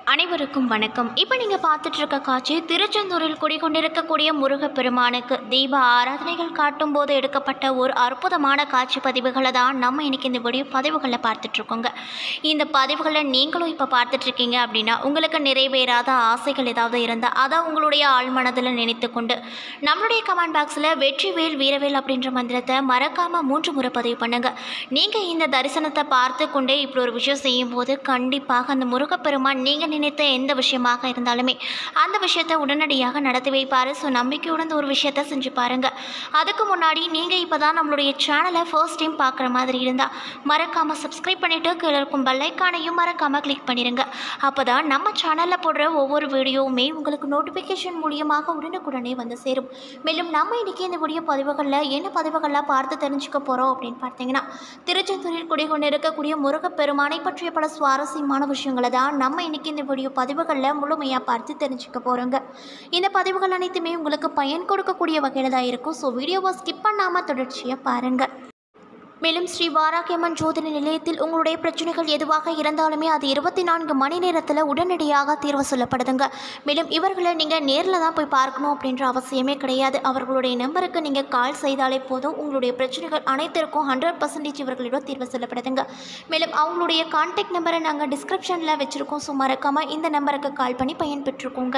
அனைவருக்கும் வணக்கம். இப்போ நீங்கள் பார்த்துட்டு இருக்க காட்சி திருச்செந்தூரில் குடிகொண்டிருக்கக்கூடிய முருகப்பெருமானுக்கு தீப ஆராதனைகள் காட்டும் போது எடுக்கப்பட்ட ஒரு அற்புதமான காட்சி பதிவுகளை தான் நம்ம இன்னைக்கு இந்த வீடியோ பதிவுகளில் பார்த்துட்ருக்கோங்க. இந்த பதிவுகளை நீங்களும் இப்போ பார்த்துட்ருக்கீங்க அப்படின்னா உங்களுக்கு நிறைவேறாத ஆசைகள் ஏதாவது இருந்தால் அதை உங்களுடைய ஆழ்மனதில் நினைத்து கொண்டு நம்மளுடைய கமெண்ட் பாக்ஸில் வெற்றிவேல் வீரவேல் அப்படின்ற மந்திரத்தை மறக்காமல் 3 முறை பதிவு பண்ணுங்கள். நீங்கள் இந்த தரிசனத்தை பார்த்து கொண்டே இப்படி ஒரு விஷயம் செய்யும்போது கண்டிப்பாக அந்த முருகப்பெருமான் நீங்கள் நினைத்த எந்த விஷயமாக இருந்தாலுமே அந்த விஷயத்தை உடனடியாக நடத்தி வைப்பார். ஸோ நம்பிக்கையுடன் ஒரு விஷயத்தை செஞ்சு பாருங்கள். அதுக்கு முன்னாடி நீங்கள் இப்போ தான் நம்மளுடைய சேனலை ஃபர்ஸ்ட் டைம் பார்க்குற மாதிரி இருந்தால் மறக்காமல் சப்ஸ்கிரைப் பண்ணிவிட்டு கீழே இருக்கும் பெல் ஐக்கானையும் மறக்காமல் கிளிக் பண்ணிடுங்க. அப்போ தான் நம்ம சேனலில் போடுற ஒவ்வொரு வீடியோவுமே உங்களுக்கு நோட்டிஃபிகேஷன் மூலியமாக உடனுக்குடனே வந்து சேரும். மேலும் நம்ம இன்றைக்கி இந்த வீடியோ பதிவுகளில் என்ன பதிவுகள்லாம் பார்த்து தெரிஞ்சுக்க போகிறோம் அப்படின்னு பார்த்தீங்கன்னா, திருச்செந்தூரில் குடிகொண்டு இருக்கக்கூடிய முருகப்பெருமானை பற்றிய பல சுவாரஸ்யமான விஷயங்களை தான் நம்ம இன்றைக்கி இந்த வீடியோ பதிவுகளில் முழுமையாக பார்த்து தெரிஞ்சுக்க போகிறோங்க. இந்த பதிவுகள் அனைத்துமே உங்களுக்கு பயன் கொடுக்கக்கூடிய வகையில் தான் இருக்கும். ஸோ வீடியோவை ஸ்கிப் பண்ணாமல் தொடர்ச்சியாக பாருங்கள். மேலும் ஸ்ரீ வாராகியம்மன் ஜோதிட நிலையத்தில் உங்களுடைய பிரச்சனைகள் எதுவாக இருந்தாலுமே அது 24 மணி நேரத்தில் உடனடியாக தீர்வு சொல்லப்படுதுங்க. மேலும் இவர்களை நீங்கள் நேரில் தான் போய் பார்க்கணும் அப்படின்ற அவசியமே கிடையாது. அவர்களுடைய நம்பருக்கு நீங்கள் கால் செய்தாலே போதும், உங்களுடைய பிரச்சனைகள் அனைத்திற்கும் 100% இவர்களிடம் தீர்வு சொல்லப்படுதுங்க. மேலும் அவங்களுடைய கான்டாக்ட் நம்பரை நாங்கள் டிஸ்கிரிப்ஷனில் வச்சுருக்கோம். ஸோ மறக்காமல் இந்த நம்பருக்கு கால் பண்ணி பயன்பெற்றுக்கோங்க.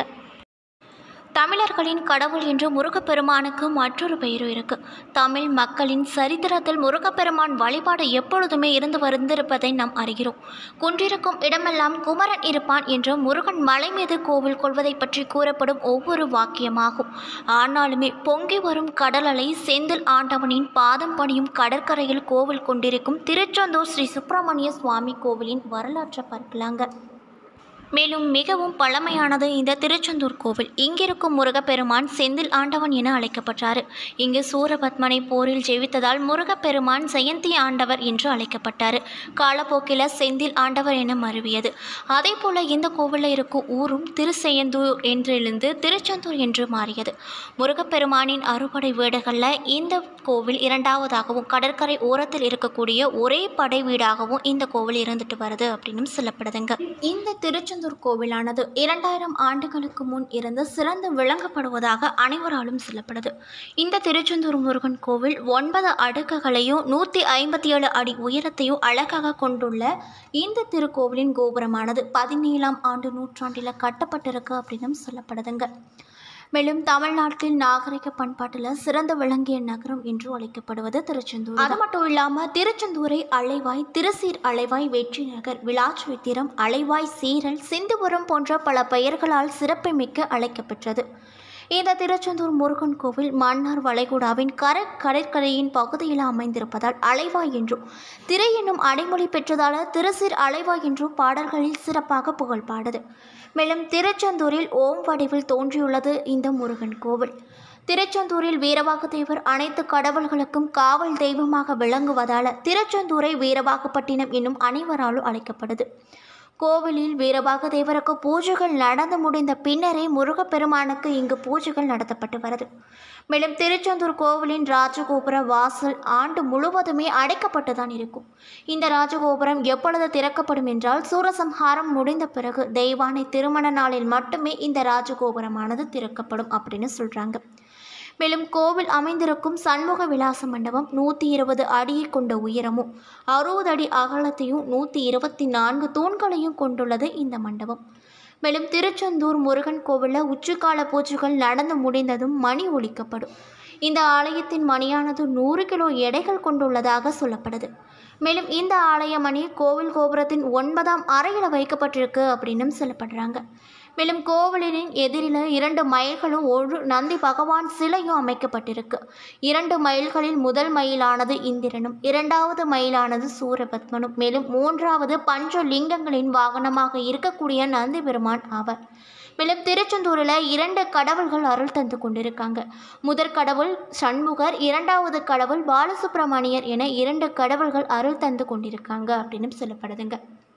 தமிழர்களின் கடவுள் என்று முருகப்பெருமானுக்கு மற்றொரு பெயரும் இருக்கு. தமிழ் மக்களின் சரித்திரத்தில் முருகப்பெருமான் வழிபாடு எப்பொழுதுமே இருந்து வந்திருப்பதை நாம் அறிகிறோம். குன்றிருக்கும் இடமெல்லாம் குமரன் இருப்பான் என்று முருகன் மலை மீது கோவில் கொள்வதை பற்றி கூறப்படும் ஒவ்வொரு வாக்கியமாகும். ஆனாலுமே பொங்கி வரும் கடல் அலை செந்தில் ஆண்டவனின் பாதம் பணியும் கடற்கரையில் கோவில் கொண்டிருக்கும் திருச்செந்தூர் ஸ்ரீ சுப்பிரமணிய சுவாமி கோவிலின் வரலாற்றை பார்க்கலாங்க. மேலும் மிகவும் பழமையானது இந்த திருச்செந்தூர் கோவில். இங்கிருக்கும் முருகப்பெருமான் செந்தில் ஆண்டவன் என அழைக்கப்பட்டார். இங்கு சூரபத்மனை போரில் ஜெயித்ததால் முருகப்பெருமான் ஜெயந்தி ஆண்டவர் என்று அழைக்கப்பட்டார். காலப்போக்கில் செந்தில் ஆண்டவர் என மருவியது. அதே போல இந்த கோவிலில் இருக்கும் ஊரும் திருச்செயந்தூர் என்றிருந்து திருச்செந்தூர் என்று மாறியது. முருகப்பெருமானின் அறுபடை வீடுகளில் இந்த கோவில் 2வதாகவும் கடற்கரை ஓரத்தில் இருக்கக்கூடிய ஒரே படை வீடாகவும் இந்த கோவில் இருந்துட்டு வருது அப்படின்னு சொல்லப்படுதுங்க. இந்த திருச்செந்தூர் கோவிலானது 2000 ஆண்டுகளுக்கு முன் இருந்து சிறந்து விளங்கப்படுவதாக அனைவராலும் சொல்லப்படுது. இந்த திருச்செந்தூர் முருகன் கோவில் 9 அடுக்குகளையும் 157 அடி உயரத்தையும் அழகாக கொண்டுள்ள இந்த திருக்கோவிலின் கோபுரமானது 17ஆம் நூற்றாண்டில் கட்டப்பட்டிருக்கு அப்படின்னு சொல்லப்படுதுங்க. மேலும் தமிழ்நாட்டில் நாகரிக பண்பாட்டில் சிறந்து விளங்கிய நகரம் என்று அழைக்கப்படுவது திருச்செந்தூர். அது மட்டும் இல்லாமல் திருச்செந்தூரை அலைவாய், திருசீர் அலைவாய், வெற்றி நகர், விளாச்சுத்திரம், அலைவாய், சீரல், சிந்துபுரம் போன்ற பல பெயர்களால் சிறப்புமிக்க அழைக்கப்பெற்றது. இந்த திருச்செந்தூர் முருகன் கோவில் மன்னார் வளைகுடாவின் கடற்கரையின் பகுதியில் அமைந்திருப்பதால் அலைவாய் என்றும், திரை என்னும் அடைமொழி பெற்றதால் திருசீர் அலைவாய் என்றும் பாடல்களில் சிறப்பாக புகழ்பாடுது. மேலும் திருச்செந்தூரில் ஓம் வடிவில் தோன்றியுள்ளது இந்த முருகன் கோவில். திருச்செந்தூரில் வீரவாகுதேவர் அனைத்து கடவுள்களுக்கும் காவல் தெய்வமாக விளங்குவதால் திருச்செந்தூரை வீரவாகுப்பட்டினம் என்னும் அனைவராலும் அழைக்கப்படுது. கோவிலில் வீரபாகதேவருக்கு பூஜைகள் நடந்து முடிந்த பின்னரே முருகப்பெருமானுக்கு இங்கு பூஜைகள் நடத்தப்பட்டு வருது. மேலும் திருச்செந்தூர் கோவிலின் ராஜகோபுர வாசல் ஆண்டு முழுவதுமே அடைக்கப்பட்டு தான் இருக்கும். இந்த ராஜகோபுரம் எப்பொழுது திறக்கப்படும் என்றால் சூரசம்ஹாரம் முடிந்த பிறகு தெய்வானை திருமண நாளில் மட்டுமே இந்த ராஜகோபுரமானது திறக்கப்படும் அப்படின்னு சொல்கிறாங்க. மேலும் கோவில் அமைந்திருக்கும் சண்முக விலாச மண்டபம் 120 அடியை கொண்ட உயரமும் 60 அடி அகலத்தையும் 124 தூண்களையும் கொண்டுள்ளது இந்த மண்டபம். மேலும் திருச்செந்தூர் முருகன் கோவிலில் உச்சிக்கால பூஜைகள் நடந்து முடிந்ததும் மணி ஒலிக்கப்படும். இந்த ஆலயத்தின் மணியானது 100 கிலோ எடைகள் கொண்டுள்ளதாக சொல்லப்படுது. மேலும் இந்த ஆலய மணி கோவில் கோபுரத்தின் 9ஆம் அறையில் வைக்கப்பட்டிருக்கு அப்படின்னு சொல்லப்படுறாங்க. மேலும் கோவிலின் எதிரில் 2 மயில்களும் ஒரு நந்தி பகவான் சிலையும் அமைக்கப்பட்டிருக்கு. 2 மயில்களில் முதல் மயிலானது இந்திரனும், 2வது மயிலானது சூரபத்மனும், மேலும் 3வது பஞ்சலிங்கங்களின் வாகனமாக இருக்கக்கூடிய நந்தி பெருமான் ஆவர். மேலும் திருச்செந்தூரில் 2 கடவுள்கள் அருள் தந்து கொண்டிருக்காங்க. முதற் கடவுள் சண்முகர், 2வது கடவுள் பாலசுப்பிரமணியர் என 2 கடவுள்கள் அருள் தந்து கொண்டிருக்காங்க அப்படின்னு சொல்லப்படுதுங்க.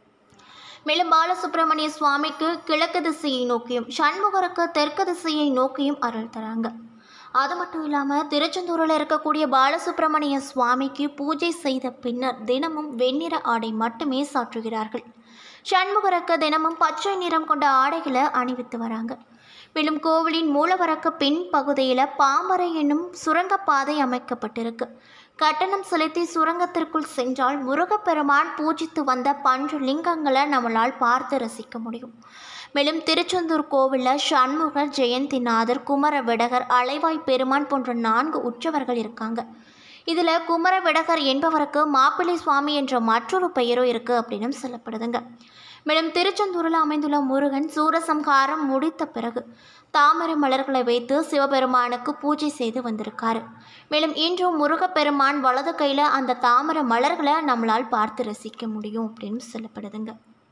மேலும் பாலசுப்பிரமணிய சுவாமிக்கு கிழக்கு திசையை நோக்கியும் சண்முகருக்கு தெற்கு திசையை நோக்கியும் அருள் தராங்க. அது மட்டும் இல்லாமல் திருச்செந்தூரில் இருக்கக்கூடிய பாலசுப்பிரமணிய சுவாமிக்கு பூஜை செய்த பின்னர் தினமும் வெண்ணிற ஆடை மட்டுமே சாற்றுகிறார்கள். சண்முகருக்கு தினமும் பச்சை நிறம் கொண்ட ஆடைகளை அணிவித்து வராங்க. மேலும் கோவிலின் மூலவருக்கு பின் பகுதியில் பாம்பறை என்னும் சுரங்கப்பாதை அமைக்கப்பட்டிருக்கு. கட்டணம் செலுத்தி சுரங்கத்திற்குள் சென்றால் முருகப்பெருமான் பூஜித்து வந்த பஞ்ச லிங்கங்களை நம்மளால் பார்த்து ரசிக்க முடியும். மேலும் திருச்செந்தூர் கோவிலில் சண்முகர், ஜெயந்திநாதர், குமர விடகர், அலைவாய் பெருமான் போன்ற 4 உற்சவர்கள் இருக்காங்க. இதில் குமர விடகர் என்பவருக்கு மாப்பிள்ளை சுவாமி என்ற மற்றொரு பெயரும் இருக்குது அப்படின்னு சொல்லப்படுதுங்க. மேலும் திருச்செந்தூரில் அமைந்துள்ள முருகன் சூரசம்ஹாரம் முடித்த பிறகு தாமரை மலர்களை வைத்து சிவபெருமானுக்கு பூஜை செய்து வந்திருக்காரு. மேலும் இன்றும் முருகப்பெருமான் வலது கையில் அந்த தாமரை மலர்களை நம்மளால் பார்த்து ரசிக்க முடியும் அப்படின்னு சொல்லப்படுதுங்க.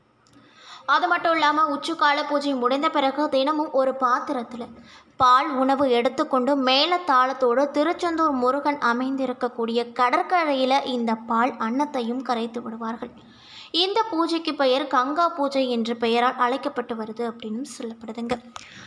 அது மட்டும் இல்லாமல் உச்சிக்கால பூஜை முடிந்த பிறகு தினமும் ஒரு பாத்திரத்தில் பால் உணவு எடுத்துக்கொண்டு மேலத்தாளத்தோடு திருச்செந்தூர் முருகன் அமைந்திருக்கக்கூடிய கடற்கரையில் இந்த பால் அன்னத்தையும் கரைத்து விடுவார்கள். இந்த பூஜைக்கு பெயர் கங்கா பூஜை என்ற பெயரால் அழைக்கப்பட்டு வருது அப்படின்னு சொல்லப்படுதுங்க.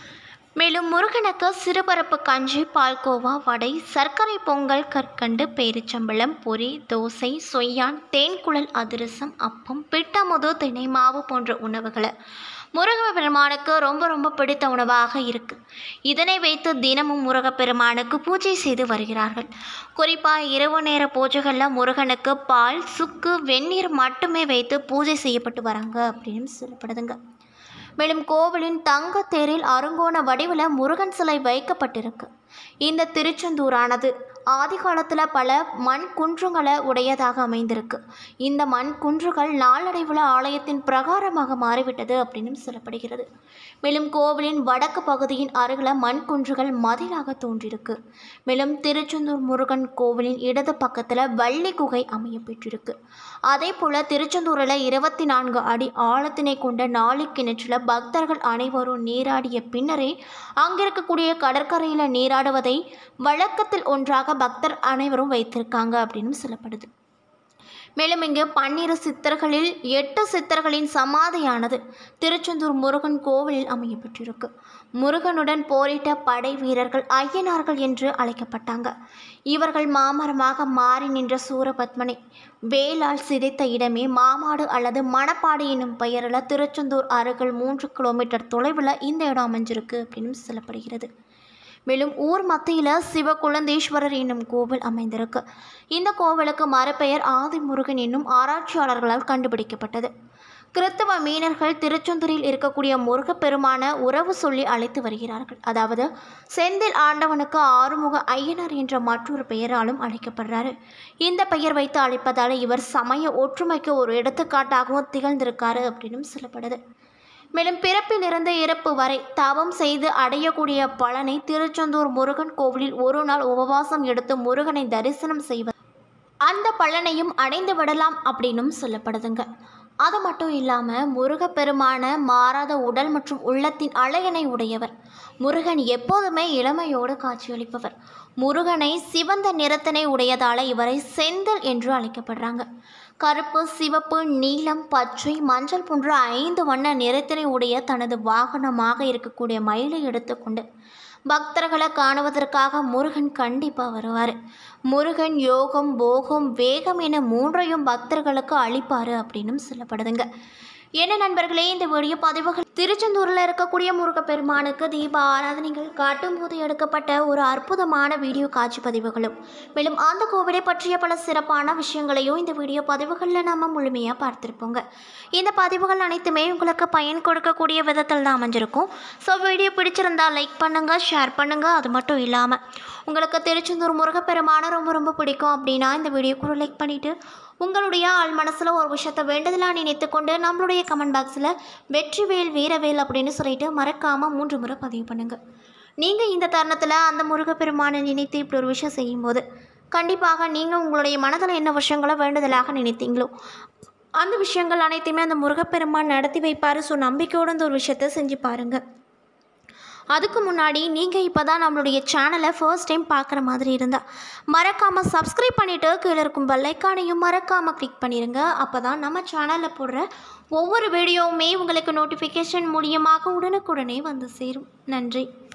மேலும் முருகனுக்கு சிறுபருப்பு கஞ்சி, பால்கோவா, வடை, சர்க்கரை பொங்கல், கற்கண்டு, பேரிச்சம்பழம், பொரி, தோசை, சொய்யான், தேன்குழல் அதிரசம், அப்பம், பிட்டமுது, தினைமாவு போன்ற உணவுகளை முருகப்பெருமானுக்கு ரொம்ப பிடித்த உணவாக இருக்குது. இதனை வைத்து தினமும் முருகப்பெருமானுக்கு பூஜை செய்து வருகிறார்கள். குறிப்பாக இரவு நேர பூஜைகளில் முருகனுக்கு பால், சுக்கு, வெந்நீர் மட்டுமே வைத்து பூஜை செய்யப்பட்டு வராங்க அப்படின்னு சொல்லப்படுதுங்க. மேலும் கோவிலின் தங்க தேரில் அருங்கோண வடிவில் முருகன் சிலை வைக்கப்பட்டிருக்கு. இந்த திருச்செந்தூரானது ஆதி காலத்தில் பல மண் குன்றுகளை உடையதாக அமைந்திருக்கு. இந்த மண் குன்றுகள் நாளடைவில் ஆலயத்தின் பிரகாரமாக மாறிவிட்டது அப்படின்னு சொல்லப்படுகிறது. மேலும் கோவிலின் வடக்கு பகுதியின் அருகில் மண் குன்றுகள் மதிலாக தோன்றியிருக்கு. மேலும் திருச்செந்தூர் முருகன் கோவிலின் இடது பக்கத்தில் வள்ளி குகை அமைய பெற்றிருக்கு. அதே போல் திருச்செந்தூரில் 24 அடி ஆழத்தினை கொண்ட 4 கிணற்றில் பக்தர்கள் அனைவரும் நீராடிய பின்னரே அங்கிருக்கக்கூடிய கடற்கரையில் நீராடுவதை வழக்கத்தில் ஒன்றாக பக்தர் அனைவரும் வைத்திருக்காங்க அப்படின்னு சொல்லப்படுது. மேலும் இங்கு 12 சித்தர்களில் 8 சித்தர்களின் சமாதியானது திருச்செந்தூர் முருகன் கோவிலில் அமையப்பட்டிருக்கு. முருகனுடன் போரிட்ட படை வீரர்கள் ஐயனார்கள் என்று அழைக்கப்பட்டாங்க. இவர்கள் மாமரமாக மாறி நின்ற சூரபத்மனை வேலால் சிதைத்த இடமே மாமாடு அல்லது மணப்பாடு என்னும் பெயரில் திருச்செந்தூர் அருகில் 3 கிலோமீட்டர் தொலைவில் இந்த இடம் அமைஞ்சிருக்கு அப்படின்னு சொல்லப்படுகிறது. மேலும் ஊர் மத்தியில் சிவகுலந்தேஸ்வரர் என்னும் கோவில் அமைந்திருக்கு. இந்த கோவிலுக்கு மறுபெயர் ஆதிமுருகன் என்னும் ஆராய்ச்சியாளர்களால் கண்டுபிடிக்கப்பட்டது. கிறித்தவ மீனர்கள் திருச்செந்தூரில் இருக்கக்கூடிய முருகப்பெருமான உறவு சொல்லி அழைத்து வருகிறார்கள். அதாவது செந்தில் ஆண்டவனுக்கு ஆறுமுக ஐயனார் என்ற மற்றொரு பெயராலும் அழைக்கப்படுறாரு. இந்த பெயர் வைத்து அழைப்பதால் இவர் சமய ஒற்றுமைக்கு ஒரு எடுத்துக்காட்டாகவும் திகழ்ந்திருக்காரு அப்படின்னு சொல்லப்படுது. மேலும் பிறப்பிலிருந்து இறப்பு வரை தவம் செய்து அடையக்கூடிய பலனை திருச்செந்தூர் முருகன் கோவிலில் ஒரு நாள் உபவாசம் எடுத்து முருகனை தரிசனம் செய்வது அந்த பலனையும் அடைந்து விடலாம் அப்படின்னும் சொல்லப்படுதுங்க. அது மட்டும் இல்லாமல் முருகப்பெருமான மாறாத உடல் மற்றும் உள்ளத்தின் அழகினை உடையவர். முருகன் எப்போதுமே இளமையோடு காட்சியளிப்பவர். முருகனை சிவந்த நிறத்தினை உடையதால் இவரை செந்தில் என்று அழைக்கப்படுறாங்க. கருப்பு, சிவப்பு, நீலம், பச்சை, மஞ்சள் போன்ற 5 வண்ண நிறத்தினை உடைய தனது வாகனமாக இருக்கக்கூடிய மயிலை எடுத்துக்கொண்டு பக்தர்களை காணுவதற்காக முருகன் கண்டிப்பாக வருவார். முருகன் யோகம், போகம், வேகம் என 3ஐயும் பக்தர்களுக்கு அளிப்பார் அப்படின்னு சொல்லப்படுதுங்க. என்ன நண்பர்களே, இந்த வீடியோ பதிவுகள் திருச்செந்தூரில் இருக்கக்கூடிய முருகப்பெருமானுக்கு தீப ஆராதனைகள் காட்டும் போது எடுக்கப்பட்ட ஒரு அற்புதமான வீடியோ காட்சி பதிவுகளும், மேலும் அந்த கோவிலை பற்றிய பல சிறப்பான விஷயங்களையும் இந்த வீடியோ பதிவுகளில் நாம் முழுமையாக பார்த்துருப்போங்க. இந்த பதிவுகள் அனைத்துமே உங்களுக்கு பயன் கொடுக்கக்கூடிய விதத்தில் தான் அமைஞ்சிருக்கும். ஸோ வீடியோ பிடிச்சிருந்தால் லைக் பண்ணுங்கள், ஷேர் பண்ணுங்கள். அது மட்டும் இல்லாமல் உங்களுக்கு திருச்செந்தூர் முருகப்பெருமான ரொம்ப பிடிக்கும் அப்படின்னா இந்த வீடியோக்கு ஒரு லைக் பண்ணிவிட்டு உங்களுடைய ஆள் மனசில் ஒரு விஷயத்தை வேண்டுதலாக நினைத்து கொண்டு நம்மளுடைய கமெண்ட் பாக்ஸில் வெற்றிவேல் வீரவேல் அப்படின்னு சொல்லிட்டு மறக்காமல் 3 முறை பதிவு பண்ணுங்கள். நீங்கள் இந்த தருணத்தில் அந்த முருகப்பெருமானை நினைத்து இப்படி ஒரு விஷயம் செய்யும்போது கண்டிப்பாக நீங்கள் உங்களுடைய மனதில் என்ன விஷயங்களை வேண்டுதலாக நினைத்தீங்களோ அந்த விஷயங்கள் அனைத்தையுமே அந்த முருகப்பெருமான் நடத்தி வைப்பார். ஸோ நம்பிக்கையோடு அந்த ஒரு விஷயத்தை செஞ்சு பாருங்கள். அதுக்கு முன்னாடி நீங்கள் இப்போ தான் நம்மளுடைய சேனலை ஃபர்ஸ்ட் டைம் பார்க்குற மாதிரி இருந்தால் மறக்காமல் சப்ஸ்கிரைப் பண்ணிவிட்டு கீழே இருக்கும் பெல் ஐக்கானையும் மறக்காமல் கிளிக் பண்ணிடுங்க. அப்போ தான் நம்ம சேனலில் போடுற ஒவ்வொரு வீடியோவுமே உங்களுக்கு நோட்டிஃபிகேஷன் மூலியமாக உடனுக்குடனே வந்து சேரும். நன்றி.